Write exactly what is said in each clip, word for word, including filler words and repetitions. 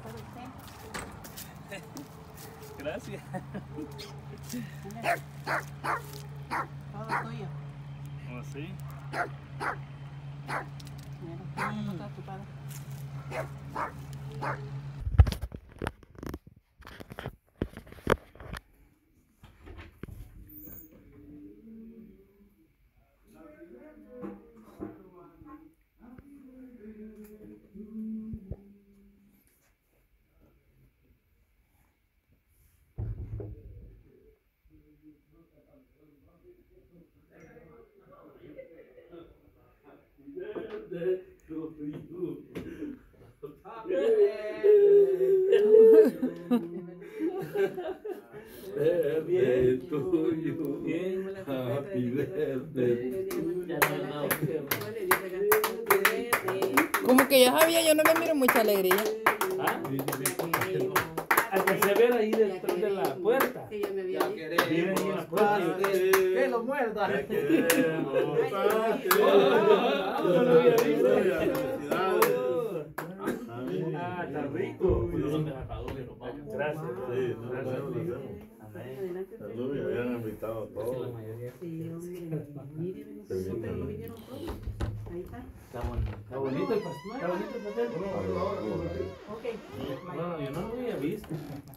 Gracias. Todo tuyo. ¿Oh, sí? Mira, ¿cómo está tu padre? Birthday to you. Happy birthday. Como que ya sabía, yo no le miro mucha alegría. ¿Ah? Al que se ve ahí detrás de la puerta. Sí, ya me había dicho. Viene ahí en la puerta. Que lo muerda. Ya queremos. Ah, está rico. Gracias. Gracias. Amén. Salud, me habían invitado a todos. Sí, hombre. Mire, pero no vinieron todos. Ahí está. Está bonito. Está bonito el pastel. Está bonito el pastel. Ok. No, yo no lo había visto.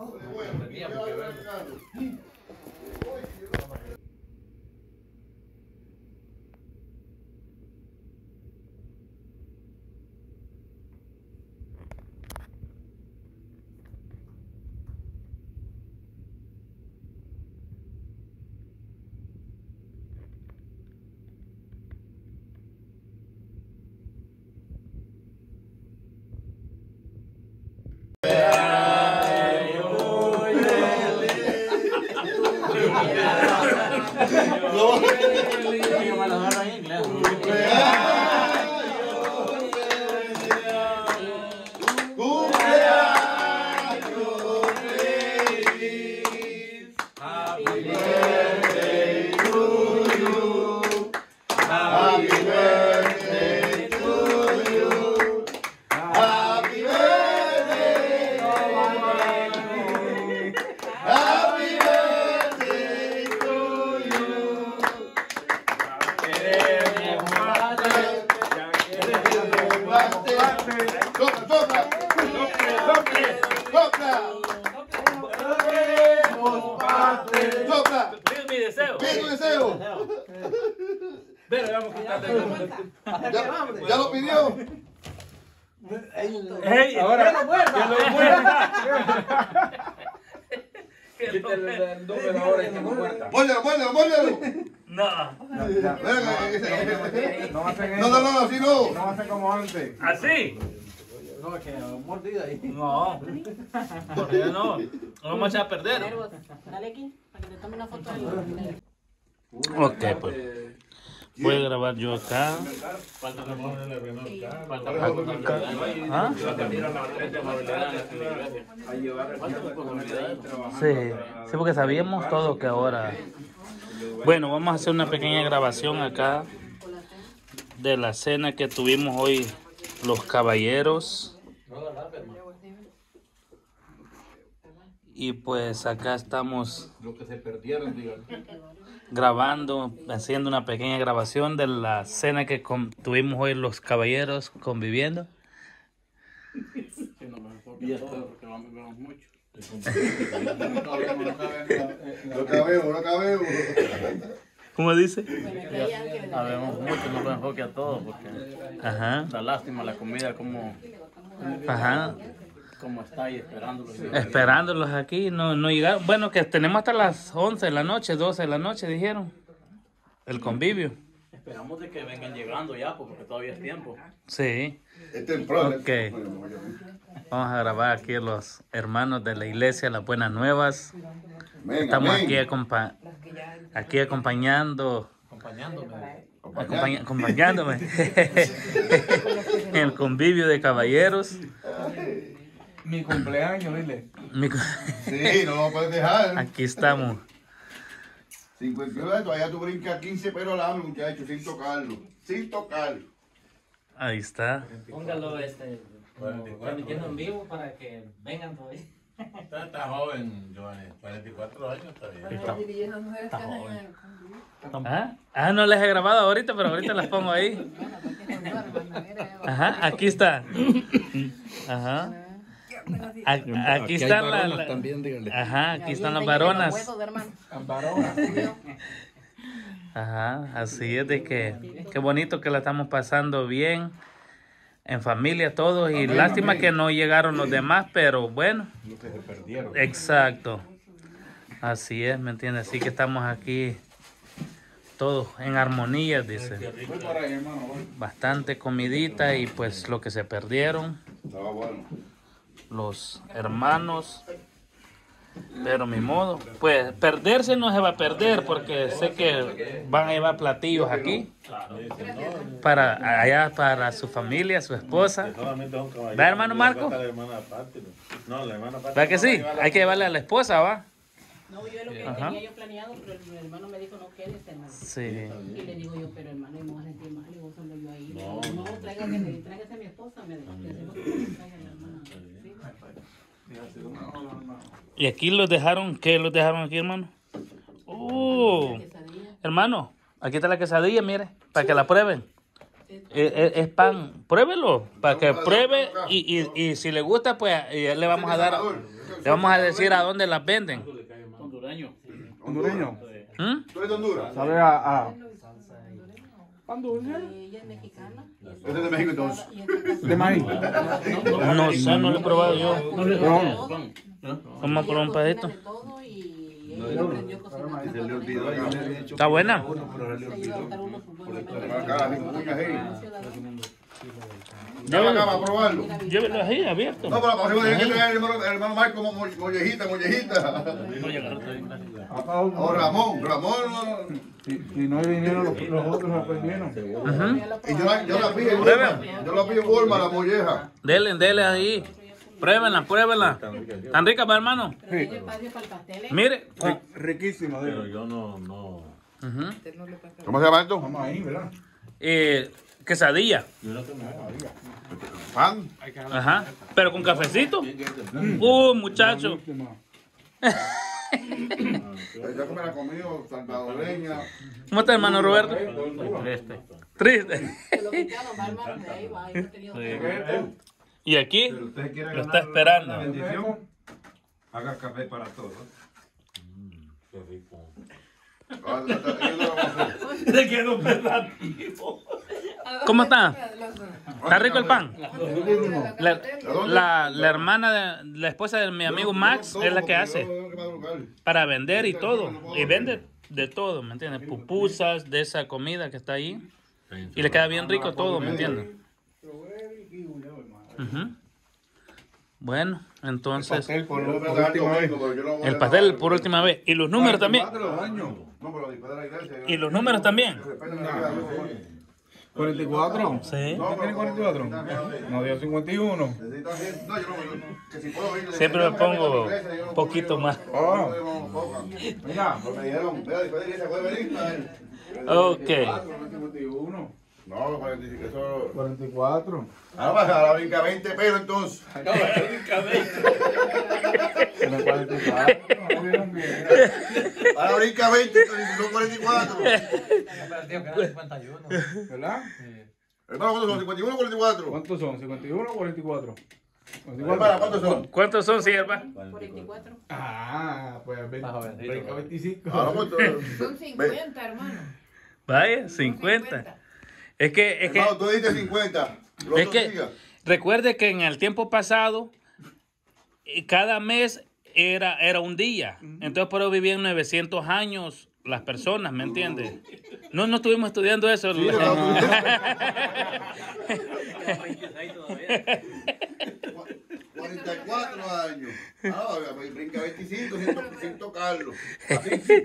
Pide mi deseo. Pide tu deseo. Pero vamos a quitarle. Ya, ya lo pidió. Ey, ahora que lo muerda. Que lo muerda. Quítale el número ahora y que no muerda. Muérdelo, muérdelo, muérdelo. No. No hacen No, no, no, así no. No hacen como antes. ¿Así? No, es que mordida ahí. No. Mordida no. No vamos a echar a perder. Nervos. Dale aquí, para que te tome una foto de Ok, pues. Voy a grabar yo acá. ¿Ah? Sí, sí, porque sabíamos todo que ahora. Bueno, vamos a hacer una pequeña grabación acá de la cena que tuvimos hoy los caballeros. Y pues acá estamos Los que se perdieron, digan. grabando, haciendo una pequeña grabación de la cena que tuvimos hoy los caballeros conviviendo. Y esto porque vamos mucho. No cabemos, no cabemos. ¿Cómo dice? Sabemos mucho, no lo enfoque a todos porque Ajá, da lástima la comida como, ajá. como está ahí esperándolos. Esperándolos aquí, no, no llegaron. Bueno, que tenemos hasta las once de la noche, doce de la noche, dijeron. El convivio. Esperamos de que vengan llegando ya porque todavía es tiempo. Sí. Es temprano. Ok. Vamos a grabar aquí a los hermanos de la iglesia, las buenas nuevas. Amén, Estamos amén. aquí, acompa aquí acompañando, Acompañándome. acompaña acompañándome en el convivio de caballeros. Mi cumpleaños, dile. Mi co- Sí, no lo puedes dejar. Aquí estamos. cincuenta y nueve, todavía tú brincas quince pero al año, muchacho, sin tocarlo. Sin tocarlo. Ahí está. Póngalo este. transmitiendo en vivo para que vengan todavía. Está, está joven, Giovanni, cuarenta y cuatro años está bien. Está joven. ¿Ah? ah, no les he grabado ahorita, pero ahorita las pongo ahí. Ajá, aquí está. Ajá. A- aquí están las. La, ajá, aquí están las varonas. Ajá, así es de que qué bonito que la estamos pasando bien en familia todos y lástima que no llegaron los demás, pero bueno. Los que se perdieron. Exacto. Así es, ¿me entiendes? Así que estamos aquí todos en armonía, dice. Voy para ahí, hermano. voy. Bastante comidita y pues lo que se perdieron, Estaba bueno. los hermanos. Pero mi modo, pues perderse no se va a perder porque sé que van a llevar platillos aquí para allá para su familia, su esposa. Solamente es un caballero. ¿Va, hermano Marco? La hermana aparte, ¿no? No, la hermana aparte. ¿Verdad que sí? Hay que llevarle a la esposa, ¿va? No, yo es lo que Ajá. tenía yo planeado, pero el, el hermano me dijo no quedes, hermano. Sí. Y le digo yo, pero hermano, y me voy a sentir mal, y vos solo yo ahí. No, No, no, no. tráigase, tráigase a mi esposa, me dijo. Que hacemos como que traiga a la hermana. Sí. Y aquí los dejaron, ¿qué los dejaron aquí, hermano? Oh, Quesadilla. hermano, aquí está la quesadilla, mire, para que la prueben. Es, es- es pan, pruébelo, para que pruebe y, y, y si le gusta, pues eh, le vamos a dar, le vamos a decir a dónde las venden. Hondureño. Hondureño. ¿Mm? ¿Tú eres de Honduras? ¿Sabe a, a pan Y dulce? ella es mexicana. Este es de México entonces. Y esta casa- De maíz. No sé, no lo he probado yo. No le No. Vamos a probar un pedacito. de todo y ella aprendió a cocinar. Se le olvidó. ya. Está buena. Se iba a dar uno su buen Para acá, las cuñas ahí. ciudadano. Ya acá para probarlo. Llévelo ahí, abierto. No, pero para próxima tiene que traer el hermano, el hermano Marco como mo- mollejita, mollejita. O Ramón, Ramón. no- Si, si no vinieron los, los otros, aprendieron. Ujú. Y yo la, yo la pillé en Walmart. Yo la pillé en Walmart, la molleja. Dele, dele ahí. Pruébenla, pruébenla. ¿Tan rica, pa, hermano? Pero tiene espacio para el pastel. ¿eh? Mire. Ri- Riquísimo, Pero digo. yo no, no. Ujú. ¿Cómo se llama esto? Vamos ahí, ¿verdad? Eh, quesadilla. Yo no tengo nada. Pan. Ajá. Pero con cafecito. Uh, muchacho. Última. Ya que me la comido, salvadoreña. ¿Cómo está, hermano Roberto? Triste. Se lo quitaron, va hermano, de ahí va. Yo he tenido Y aquí Usted quiere lo ganar está esperando. la bendición, haga café para todos. Qué rico. Ah, yo no lo voy a hacer. Le quedó pensativo. ¿Cómo está? ¿Está rico el pan? La, la, la hermana, de, la esposa de mi amigo Max es la que hace para vender y todo. Y vende de todo, ¿me entiendes? Pupusas de esa comida que está ahí. Y le queda bien rico todo, ¿me entiendes? Ujú. Bueno, entonces Pastel por, Yo por voy a dejar última vez. domingo, pero yo no voy a el dejar- pastel por última vez. Y los números también. Cuatro de los años. No, pero después de la iglesia. Y los números también. Respetan la vida de Dios. ¿cuarenta y cuatro? Sí. No, ¿Tiene cuarenta y cuatro? No, dio cincuenta y uno. Necesitan gente- no, yo no, yo- que si puedo ir- Siempre me pongo un poquito más. Oh. Mira, pues me dijeron, vea, después de la iglesia puede venir. Ok. cincuenta y uno. No, cuarenta y cinco, eso. cuarenta y cuatro. Ahora vas a la brinca veinte pesos entonces. Tiene cuarenta y cuatro. No vieron bien. Ahora brinca veinte, son cuarenta y cuatro. cincuenta y uno. ¿Verdad? Hermano, ¿cuántos son? ¿cincuenta y uno o cuarenta y cuatro? ¿Cuántos son? ¿cincuenta y uno o cuarenta y cuatro? cuarenta y Hermano, cuatro. ¿cuántos son? ¿Cuántos son, sierva? cuarenta y cuatro. Ah, pues Está jovencito, brinca ¿no? veinticinco. Ahora, ¿cuántos? Son cincuenta, hermano. Vaya, cincuenta. Es que, es que, Hermano, tú dijiste cincuenta. Lo es otro que, siga. recuerde que en el tiempo pasado, eh, cada mes era, era un día. Entonces, por eso vivían novecientos años las personas, ¿me entiendes? No, no estuvimos estudiando eso. Sí, lo estamos cuarenta y cuatro años. Ah, brinca veinticinco sin, to- sin tocarlo. Así.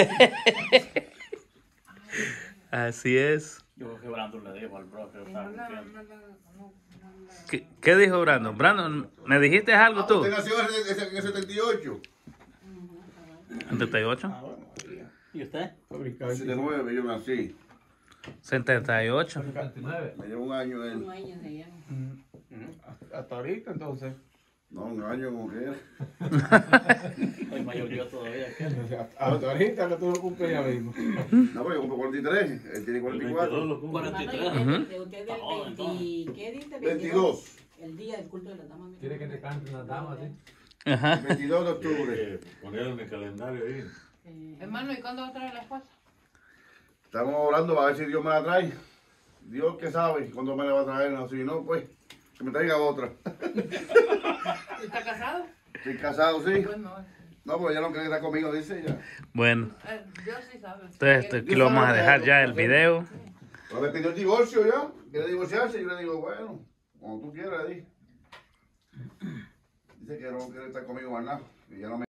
Así es. Yo creo que Brandon le dijo al profe. Y no la- no la- no- no la- ¿Qué, qué dijo Brandon? Brandon, ¿me dijiste algo Ah, tú? usted nació en el- en el setenta y ocho. setenta y ocho. ¿Y usted? Brinca setenta y nueve yo nací. setenta y ocho. Me llevo un año Un él. año se llama. Hasta ahorita, entonces. No, un año como que era. Soy mayor yo todavía. ¿qué? Hasta ahorita que tú lo cumples ya mismo. No, pero yo cumplo cuarenta y tres, él tiene cuarenta y cuatro. cuarenta y tres. Hermano, ¿y qué- usted del veinti, ¿qué dice? veintidós. El día del culto de las damas. Quiere que te canten las damas, ¿sí? Ajá. veintidós de octubre. Eh, Ponerlo en el calendario ahí. Hermano, ¿y cuándo va a traer la esposa? Estamos orando para ver si Dios me la trae. Dios que sabe cuándo me la va a traer. No, si no, pues, que me traiga otra. ¿Está casado? Estoy casado, sí. Pues no. No, pues ella no quiere estar conmigo, dice ella. Bueno, Eh, Dios sí sabe. entonces esto- aquí lo vamos a dejar ya el video. Pues me pidió el divorcio ya. Quiere divorciarse. Y yo le digo, bueno, como tú quieras, le dije. Dice que no quiere estar conmigo más nada. Y ya no me